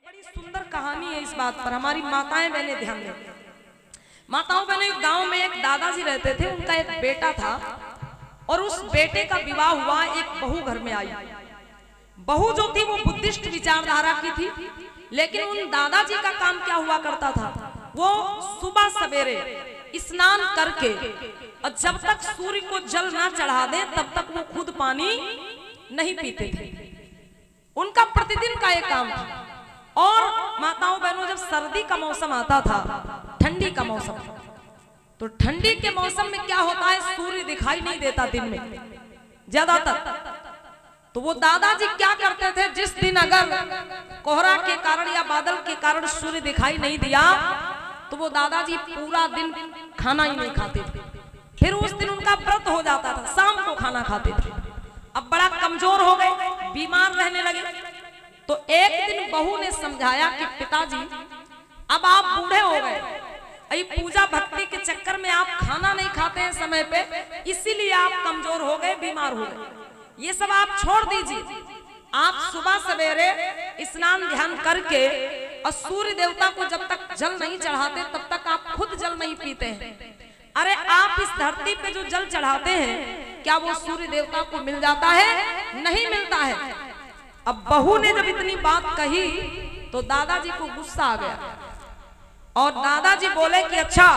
बड़ी सुंदर कहानी है इस बात पर, हमारी माताएं बहनें ध्यान दें। माताओं बहनें, गांव में एक दादाजी रहते थे, उनका एक बेटा था और उस बेटे का विवाह हुआ, एक बहू घर में आई। बहू जो थी वो बुद्धिस्ट विचारधारा की थी, लेकिन उन दादाजी का काम क्या हुआ करता था, वो सुबह सवेरे स्नान करके और जब तक सूर्य को जल ना चढ़ा दे तब तक वो खुद पानी नहीं पीते थे। उनका प्रतिदिन का एक काम था। और माताओं बहनों, जब सर्दी का मौसम आता था, ठंडी का मौसम, तो ठंडी के मौसम में क्या होता है, सूर्य दिखाई नहीं देता दिन में ज्यादातर। तो वो दादाजी क्या करते थे, जिस दिन अगर कोहरा के कारण या बादल के कारण सूर्य दिखाई नहीं दिया तो वो दादाजी पूरा दिन खाना ही नहीं खाते थे। फिर उस दिन उनका व्रत हो जाता था, शाम को खाना खाते थे। अब बड़ा कमजोर हो गए, बीमार रहने लगे। तो एक दिन बहू ने समझाया कि पिताजी अब आप बूढ़े हो गए, पूजा भक्ति के चक्कर में आप खाना नहीं खाते हैं समय पे, इसीलिए आप कमजोर हो गए, बीमार हो गए। ये सब आप छोड़ दीजिए। आप सुबह सवेरे स्नान ध्यान करके और सूर्य देवता को जब तक जल नहीं चढ़ाते तब तक आप खुद जल नहीं पीते हैं। अरे आप इस धरती पे जो जल चढ़ाते हैं, क्या वो सूर्य देवता को मिल जाता है? नहीं मिलता है। अब बहू ने जब इतनी बात कही तो दादाजी को गुस्सा आ गया और दादाजी बोले कि अच्छा,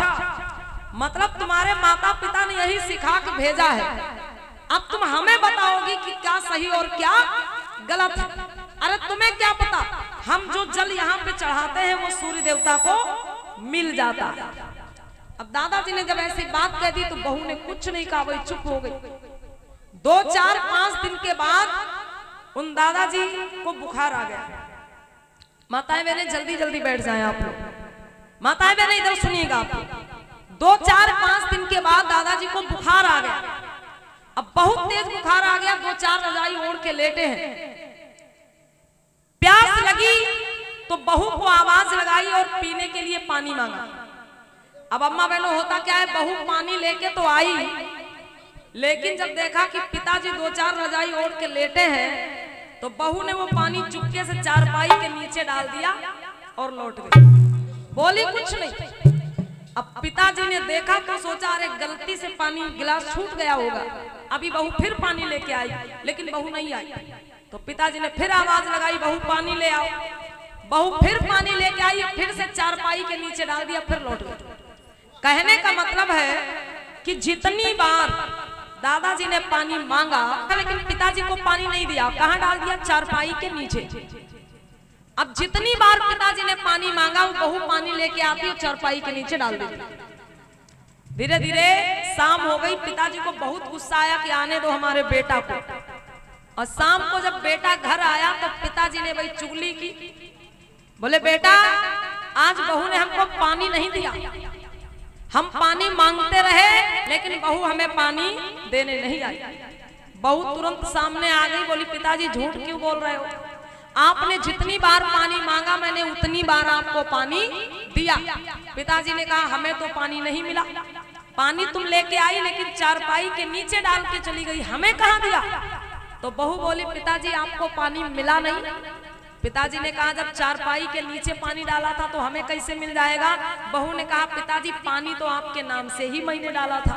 मतलब तुम्हारे माता पिता ने यही सिखा के भेजा है, अब तुम हमें बताओगी कि क्या सही और क्या गलत है। अरे तुम्हें क्या पता, हम जो जल यहाँ पे चढ़ाते हैं वो सूर्य देवता को मिल जाता है। अब दादाजी ने जब ऐसी बात कह दी तो बहू ने कुछ नहीं कहा, वही चुप हो गई। 2, 4, 5 दिन के बाद उन दादाजी को बुखार आ गया। माताएं बहनें जल्दी जल्दी बैठ जाएं आप लोग। माताएं बहनें इधर सुनिएगा आप लोग। 2, 4, 5 दिन के बाद दादाजी को बुखार आ गया। अब बहुत तेज बुखार आ गया, 2, 4 रजाई ओढ़ के लेटे हैं। प्यास लगी तो बहू को आवाज लगाई और पीने के लिए पानी मांगा। अब अम्मा बहनों, होता क्या है, बहू पानी लेके तो आई, लेकिन जब देखा कि पिताजी 2, 4 रजाई ओढ़ के लेटे हैं तो बहू ने वो पानी चुपके से चारपाई के नीचे डाल दिया और लौट गई, बोली कुछ नहीं। अब पिताजी ने देखा तो सोचा अरे गलती से पानी गिलास छूट गया होगा। अभी बहू फिर पानी लेके आई, लेकिन बहू नहीं आई। तो पिताजी ने फिर आवाज लगाई, बहू पानी ले आओ। बहू फिर पानी लेके आई, फिर से चारपाई के नीचे डाल दिया, फिर लौट गई। कहने का मतलब है कि जितनी बार दादाजी ने पानी मांगा लेकिन पिताजी को पानी नहीं दिया, कहां डाल दिया? चारपाई के नीचे। अब जितनी बार पिताजी ने पानी मांगा वो बहू पानी लेके आती और चारपाई के नीचे डाल देती। धीरे धीरे शाम हो गई, पिताजी को बहुत गुस्सा आया कि आने दो हमारे बेटा को। और शाम को जब बेटा घर आया तो पिताजी ने वही चुगली की, बोले बेटा आज बहू ने हमको पानी नहीं दिया, हम पानी मांगते रहे लेकिन बहू हमें पानी देने नहीं आई। बहू तुरंत सामने आ गई, बोली पिताजी झूठ क्यों बोल रहे हो, आपने जितनी बार पानी मांगा मैंने उतनी बार आपको पानी दिया। पिताजी ने कहा हमें तो पानी नहीं मिला, पानी तुम लेके आई लेकिन चारपाई के नीचे डाल के चली गई, हमें कहाँ दिया? तो बहू बोली पिताजी आपको पानी मिला नहीं। पिताजी ने कहा जब चारपाई के नीचे पानी डाला था तो हमें कैसे मिल जाएगा? बहू ने कहा पिताजी पानी तो आपके नाम से ही मैंने डाला था।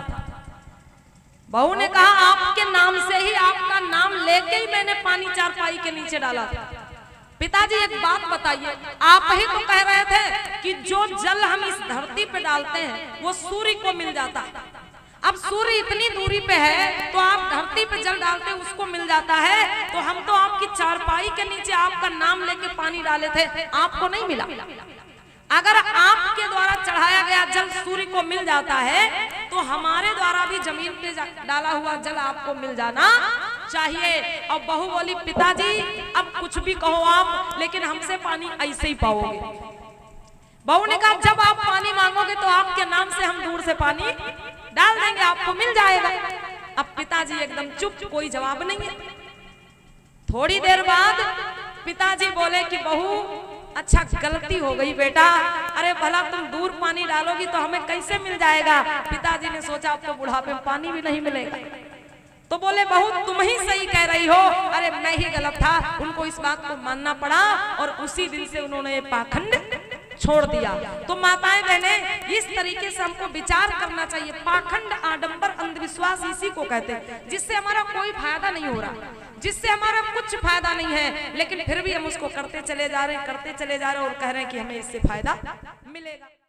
बहू ने कहा आपके नाम से ही, आपका नाम लेके ही मैंने पानी चारपाई के नीचे डाला था। पिताजी एक बात बताइए, आप ही तो कह रहे थे कि जो जल हम इस धरती पे डालते हैं वो सूर्य को मिल जाता है। अब सूर्य इतनी दूरी पे है तो आप धरती पे जल डालते उसको मिल जाता है, तो हम तो आपकी चारपाई के नीचे आपका नाम लेके पानी डाले थे, आपको नहीं मिला। अगर आपके द्वारा चढ़ाया गया जल सूर्य को मिल जाता है तो हमारे द्वारा भी जमीन पे डाला हुआ जल आपको मिल जाना चाहिए। और बहू बोली पिताजी अब कुछ भी कहो आप, लेकिन हमसे पानी ऐसे ही पाओगे। बहू ने कहा जब आप पानी मांगोगे तो आपके नाम से हम दूर से पानी डाल देंगे, आपको मिल जाएगा। अब पिताजी एकदम चुप, कोई जवाब नहीं है। थोड़ी देर बाद पिताजी बोले कि बहू अच्छा गलती हो गई बेटा, अरे भला तुम दूर पानी डालोगी तो हमें कैसे मिल जाएगा? पिताजी ने सोचा अब तो बुढ़ापे में पानी भी नहीं मिलेगा। तो बोले बहू तुम ही सही कह रही हो, अरे मैं ही गलत था। उनको इस बात को मानना पड़ा और उसी दिन से उन्होंने ये पाखंड छोड़ दिया। तो माताएं बहनें, इस तरीके से हमको विचार करना चाहिए। पाखंड, आडंबर, अंधविश्वास इसी को कहते हैं जिससे हमारा कोई फायदा नहीं हो रहा, जिससे हमारा कुछ फायदा नहीं है, लेकिन फिर भी हम उसको करते चले जा रहे हैं, करते चले जा रहे हैं और कह रहे हैं कि हमें इससे फायदा मिलेगा।